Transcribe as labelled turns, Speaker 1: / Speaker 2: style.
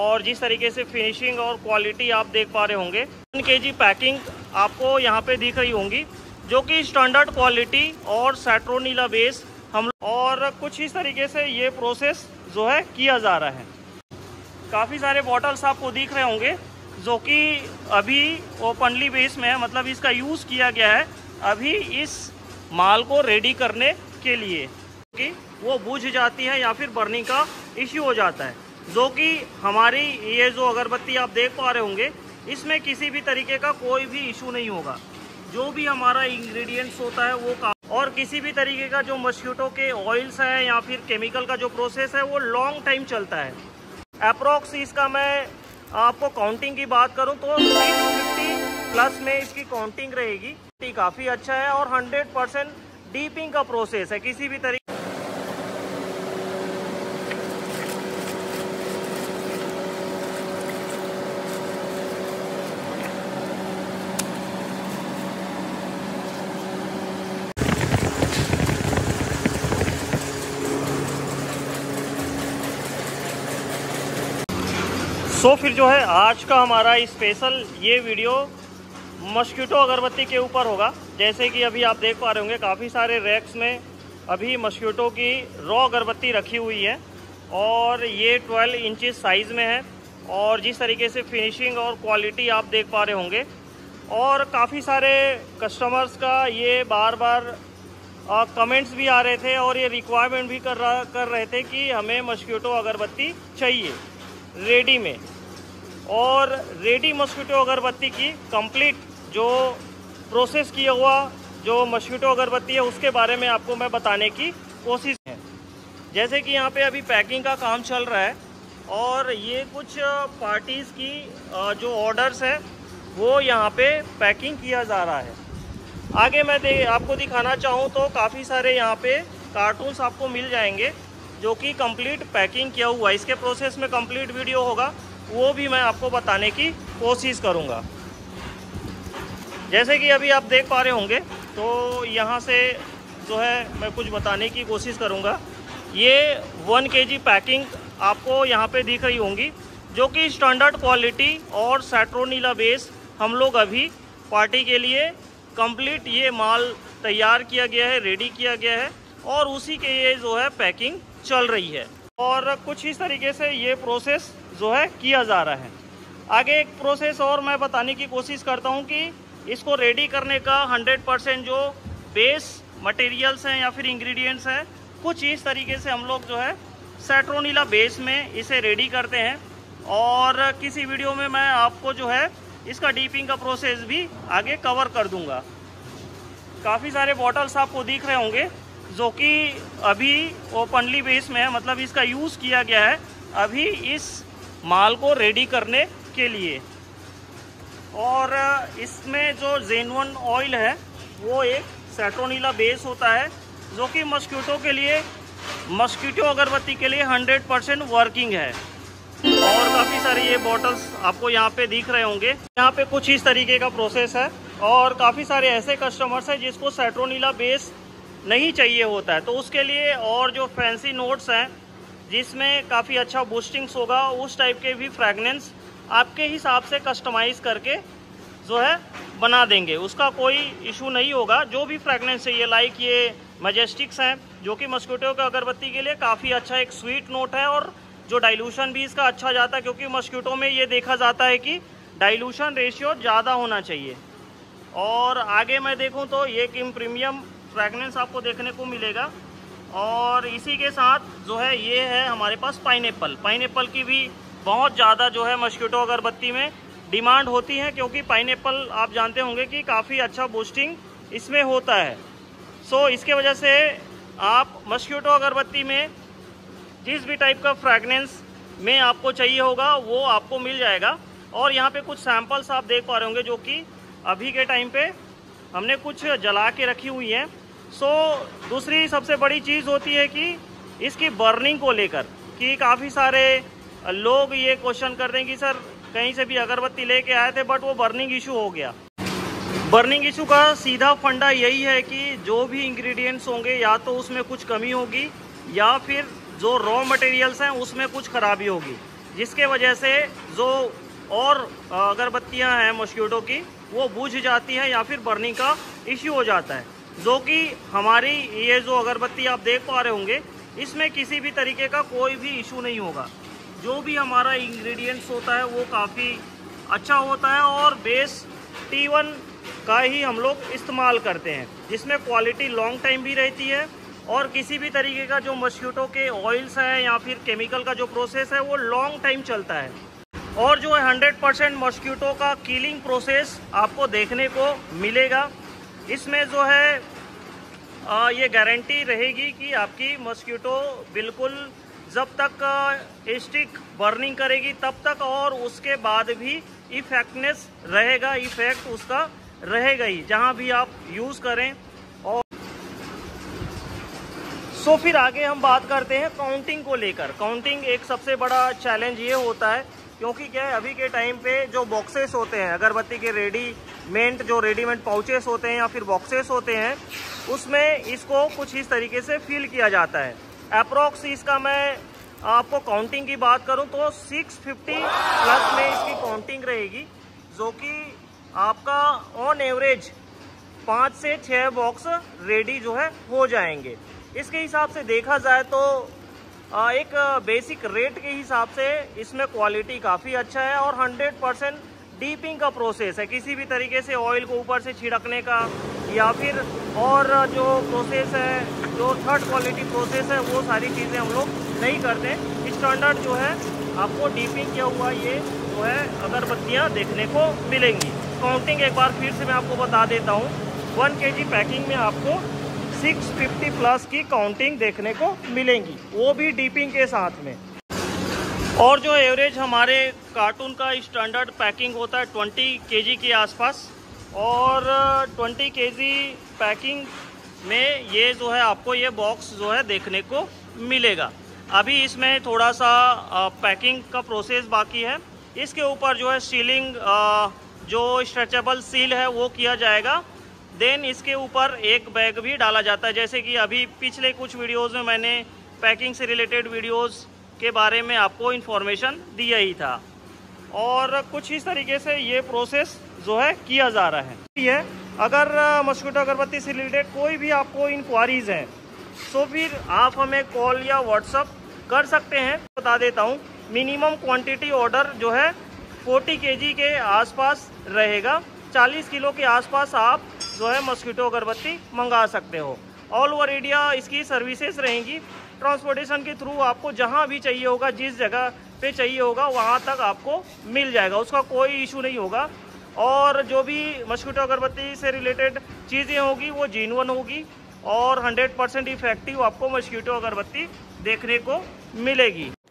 Speaker 1: और जिस तरीके से फिनिशिंग और क्वालिटी आप देख पा रहे होंगे, 1 kg पैकिंग आपको यहाँ पे दिख रही होंगी, जो कि स्टैंडर्ड क्वालिटी और सेट्रोनीला बेस हम और कुछ इस तरीके से ये प्रोसेस जो है किया जा रहा है। काफ़ी सारे बॉटल्स आपको दिख रहे होंगे जो कि अभी ओपनली बेस में है, मतलब इसका यूज़ किया गया है अभी इस माल को रेडी करने के लिए कि वो बुझ जाती है या फिर बर्निंग का इश्यू हो जाता है। जो कि हमारी ये जो अगरबत्ती आप देख पा रहे होंगे, इसमें किसी भी तरीके का कोई भी इशू नहीं होगा। जो भी हमारा इंग्रेडिएंट्स होता है वो और किसी भी तरीके का जो मस्कीटो के ऑयल्स है या फिर केमिकल का जो प्रोसेस है वो लॉन्ग टाइम चलता है। अप्रॉक्स इसका मैं आपको काउंटिंग की बात करूं तो 650 प्लस में इसकी काउंटिंग रहेगी। काफ़ी अच्छा है और 100% डीपिंग का प्रोसेस है। किसी भी तरीके फिर जो है आज का हमारा स्पेशल ये वीडियो मस्कीटो अगरबत्ती के ऊपर होगा। जैसे कि अभी आप देख पा रहे होंगे काफ़ी सारे रैक्स में अभी मस्कीटो की रॉ अगरबत्ती रखी हुई है और ये 12 इंचेस साइज़ में है और जिस तरीके से फिनिशिंग और क्वालिटी आप देख पा रहे होंगे। और काफ़ी सारे कस्टमर्स का ये बार बार कमेंट्स भी आ रहे थे और ये रिक्वायरमेंट भी कर रहे थे कि हमें मस्कीटो अगरबत्ती चाहिए रेडी में। और रेडी मस्कीटो अगरबत्ती की कंप्लीट जो प्रोसेस किया हुआ जो मस्कीटो अगरबत्ती है उसके बारे में आपको मैं बताने की कोशिश है। जैसे कि यहाँ पे अभी पैकिंग का काम चल रहा है और ये कुछ पार्टीज़ की जो ऑर्डर्स है वो यहाँ पे पैकिंग किया जा रहा है। आगे मैं आपको दिखाना चाहूँ तो काफ़ी सारे यहाँ पे कार्टून्स आपको मिल जाएंगे जो कि कंप्लीट पैकिंग किया हुआ है। इसके प्रोसेस में कंप्लीट वीडियो होगा, वो भी मैं आपको बताने की कोशिश करूंगा। जैसे कि अभी आप देख पा रहे होंगे तो यहाँ से जो है मैं कुछ बताने की कोशिश करूंगा। ये 1 kg पैकिंग आपको यहाँ पे दिख रही होंगी, जो कि स्टैंडर्ड क्वालिटी और सेट्रोनीला बेस हम लोग अभी पार्टी के लिए कंप्लीट ये माल तैयार किया गया है, रेडी किया गया है और उसी के ये जो है पैकिंग चल रही है। और कुछ इस तरीके से ये प्रोसेस जो है किया जा रहा है। आगे एक प्रोसेस और मैं बताने की कोशिश करता हूँ कि इसको रेडी करने का 100% जो बेस मटेरियल्स हैं या फिर इंग्रेडिएंट्स हैं, कुछ इस तरीके से हम लोग जो है सेट्रोनीला बेस में इसे रेडी करते हैं। और किसी वीडियो में मैं आपको जो है इसका डीपिंग का प्रोसेस भी आगे कवर कर दूँगा। काफ़ी सारे बॉटल्स आपको दिख रहे होंगे जो कि अभी ओपनली बेस में है, मतलब इसका यूज़ किया गया है अभी इस माल को रेडी करने के लिए। और इसमें जो जेनुइन ऑयल है वो एक सेट्रोनीला बेस होता है जो कि मस्कीटो के लिए, मस्कीटो अगरबत्ती के लिए 100% वर्किंग है। और काफ़ी सारे ये बॉटल्स आपको यहाँ पे दिख रहे होंगे। यहाँ पे कुछ इस तरीके का प्रोसेस है और काफ़ी सारे ऐसे कस्टमर्स हैं जिसको सेट्रोनीला बेस नहीं चाहिए होता है, तो उसके लिए और जो फैंसी नोट्स हैं जिसमें काफ़ी अच्छा बूस्टिंग्स होगा, उस टाइप के भी फ्रैगनेंस आपके हिसाब से कस्टमाइज़ करके जो है बना देंगे। उसका कोई इशू नहीं होगा। जो भी फ्रैगनेंस चाहिए, लाइक ये मैजेस्टिक्स हैं जो कि मस्कीटो के अगरबत्ती के लिए काफ़ी अच्छा एक स्वीट नोट है और जो डाइल्यूशन भी इसका अच्छा जाता है, क्योंकि मस्कीटो में ये देखा जाता है कि डाइल्यूशन रेशियो ज़्यादा होना चाहिए। और आगे मैं देखूँ तो ये किम प्रीमियम फ्रैगनेंस आपको देखने को मिलेगा। और इसी के साथ जो है ये है हमारे पास पाइनएप्पल की भी बहुत ज़्यादा जो है मस्कीटो अगरबत्ती में डिमांड होती है, क्योंकि पाइनएप्पल आप जानते होंगे कि काफ़ी अच्छा बूस्टिंग इसमें होता है। सो इसके वजह से आप मस्कीटो अगरबत्ती में जिस भी टाइप का फ्रैगनेंस में आपको चाहिए होगा वो आपको मिल जाएगा। और यहाँ पे कुछ सैम्पल्स आप देख पा रहे होंगे जो कि अभी के टाइम पे हमने कुछ जला के रखी हुई है। सो दूसरी सबसे बड़ी चीज़ होती है कि इसकी बर्निंग को लेकर कि काफ़ी सारे लोग ये क्वेश्चन कर रहे हैं कि सर कहीं से भी अगरबत्ती लेके आए थे बट वो बर्निंग इशू हो गया। बर्निंग इशू का सीधा फंडा यही है कि जो भी इंग्रेडिएंट्स होंगे या तो उसमें कुछ कमी होगी या फिर जो रॉ मटेरियल्स हैं उसमें कुछ खराबी होगी। जिसके वजह से जो और अगरबत्तियां हैं मॉस्किटो की वो बुझ जाती हैं या फिर बर्निंग का इश्यू हो जाता है। जो कि हमारी ये जो अगरबत्ती आप देख पा रहे होंगे, इसमें किसी भी तरीके का कोई भी इशू नहीं होगा। जो भी हमारा इंग्रेडिएंट्स होता है वो काफ़ी अच्छा होता है और बेस T1 का ही हम लोग इस्तेमाल करते हैं, जिसमें क्वालिटी लॉन्ग टाइम भी रहती है और किसी भी तरीके का जो मॉस्किटो के ऑयल्स हैं या फिर केमिकल का जो प्रोसेस है वो लॉन्ग टाइम चलता है। और जो है 100% मॉस्किटो का किलिंग प्रोसेस आपको देखने को मिलेगा। इसमें जो है ये गारंटी रहेगी कि आपकी मॉस्किटो बिल्कुल जब तक स्टिक बर्निंग करेगी तब तक और उसके बाद भी इफेक्टनेस रहेगा, इफेक्ट उसका रहेगा ही जहाँ भी आप यूज़ करें। और सो फिर आगे हम बात करते हैं काउंटिंग को लेकर। काउंटिंग एक सबसे बड़ा चैलेंज ये होता है, क्योंकि क्या है अभी के टाइम पे जो बॉक्सेस होते हैं अगरबत्ती के रेडीमेड पाउचेस होते हैं या फिर बॉक्सेस होते हैं, उसमें इसको कुछ इस तरीके से फिल किया जाता है। अप्रॉक्स इसका मैं आपको काउंटिंग की बात करूं तो 650 प्लस में इसकी काउंटिंग रहेगी, जो कि आपका ऑन एवरेज 5 से 6 बॉक्स रेडी जो है हो जाएंगे। इसके हिसाब से देखा जाए तो एक बेसिक रेट के हिसाब से इसमें क्वालिटी काफ़ी अच्छा है और 100% डीपिंग का प्रोसेस है। किसी भी तरीके से ऑयल को ऊपर से छिड़कने का या फिर और जो प्रोसेस है, जो थर्ड क्वालिटी प्रोसेस है, वो सारी चीज़ें हम लोग नहीं करते। स्टैंडर्ड जो है आपको डीपिंग किया हुआ ये जो है अगरबत्तियाँ देखने को मिलेंगी। काउंटिंग एक बार फिर से मैं आपको बता देता हूँ, 1 kg पैकिंग में आपको 650 प्लस की काउंटिंग देखने को मिलेंगी, वो भी डीपिंग के साथ में। और जो एवरेज हमारे कार्टून का स्टैंडर्ड पैकिंग होता है 20 kg के आसपास, और 20 kg पैकिंग में ये जो है आपको ये बॉक्स जो है देखने को मिलेगा। अभी इसमें थोड़ा सा पैकिंग का प्रोसेस बाकी है। इसके ऊपर जो है सीलिंग जो स्ट्रेचेबल सील है वो किया जाएगा। देन इसके ऊपर एक बैग भी डाला जाता है, जैसे कि अभी पिछले कुछ वीडियोस में मैंने पैकिंग से रिलेटेड वीडियोस के बारे में आपको इन्फॉर्मेशन दिया ही था। और कुछ इस तरीके से ये प्रोसेस जो है किया जा रहा है। ये अगर मॉस्किटो अगरबत्ती से रिलेटेड कोई भी आपको इंक्वायरीज हैं तो फिर आप हमें कॉल या व्हाट्सअप कर सकते हैं। बता देता हूँ, मिनिमम क्वांटिटी ऑर्डर जो है 40 kg के आसपास रहेगा। 40 किलो के आसपास आप जो है मॉस्किटो अगरबत्ती मंगा सकते हो। ऑल ओवर इंडिया इसकी सर्विसेज रहेंगी। ट्रांसपोर्टेशन के थ्रू आपको जहां भी चाहिए होगा, जिस जगह पे चाहिए होगा वहां तक आपको मिल जाएगा, उसका कोई इशू नहीं होगा। और जो भी मॉस्किटो अगरबत्ती से रिलेटेड चीज़ें होगी वो जेन्युइन होगी और 100% इफेक्टिव आपको मॉस्किटो अगरबत्ती देखने को मिलेगी।